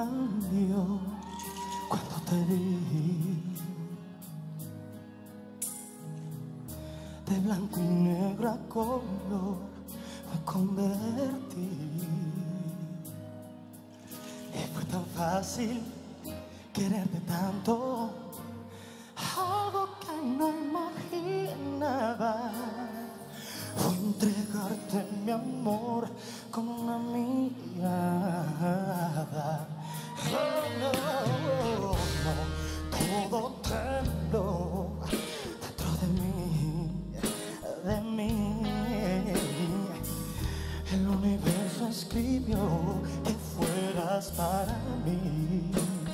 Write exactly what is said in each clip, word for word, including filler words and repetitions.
cambió cuando te vi. De blanco y negro a color me convertí. Y fue tan fácil quererte tanto, algo que no imaginaba. Fue entregarte mi amor con una mirada. Oh, no, no, todo tembló dentro de mí, de mí. El universo escribió que fueras para mí.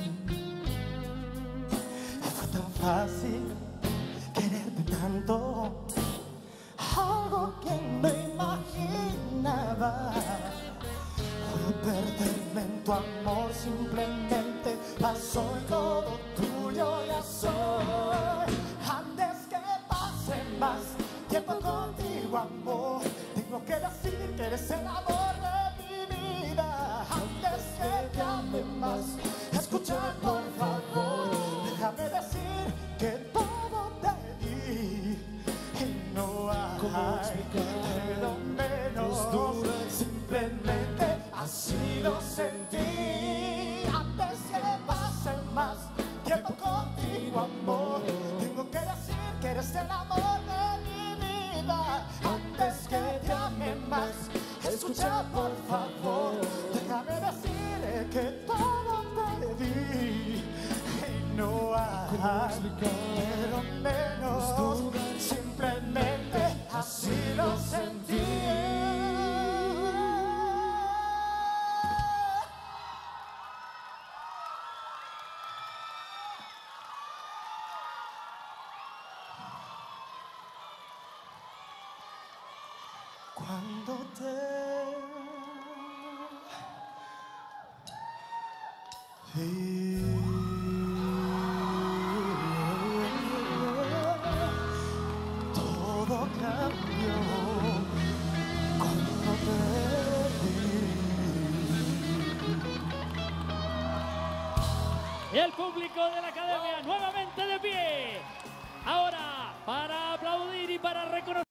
Fue tan fácil quererte tanto, algo que no imaginaba. Fue perderme en tu amor, simplemente pasó y todo tuyo ya soy. Antes que pase más tiempo contigo, amor, tengo que decir que eres el amor de mi vida. Antes que te ame más, escucha por favor, déjame decir que todo te di y no hay pero menos. Simplemente así lo sentí. Antes que pase más tiempo contigo, amor, tengo que decir que eres el amor de mi vida. Antes que te ame más, escucha por favor, déjame decir que todo te di y no hay pero menos. Simplemente así lo sentí. Cuando te vi, todo cambió. Cuando te vi. Y el público de la academia nuevamente de pie. Ahora para aplaudir y para reconocer.